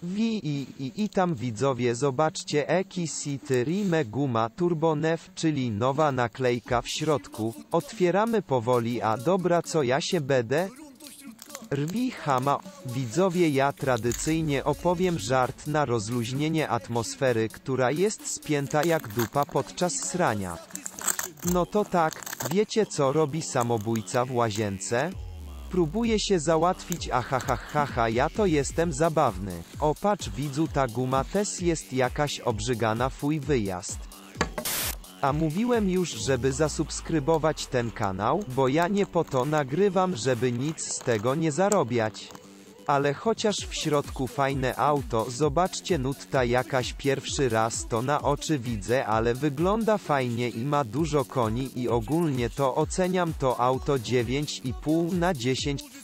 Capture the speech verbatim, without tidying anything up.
Wi i, i, i tam widzowie zobaczcie Eki City Rime Guma Turbo Nef, czyli nowa naklejka w środku. Otwieramy powoli, a dobra, co ja się będę? Rwi Hama. Widzowie, ja tradycyjnie opowiem żart na rozluźnienie atmosfery, która jest spięta jak dupa podczas srania. No to tak, wiecie co robi samobójca w łazience? Próbuje się załatwić, ahahahaha, ja to jestem zabawny. O patrz widzu, ta guma też jest jakaś obrzygana, fuj wyjazd. A mówiłem już, żeby zasubskrybować ten kanał, bo ja nie po to nagrywam, żeby nic z tego nie zarobiać. Ale chociaż w środku fajne auto, zobaczcie, nutta jakaś, pierwszy raz to na oczy widzę, ale wygląda fajnie i ma dużo koni i ogólnie to oceniam to auto dziewięć i pół na dziesięć.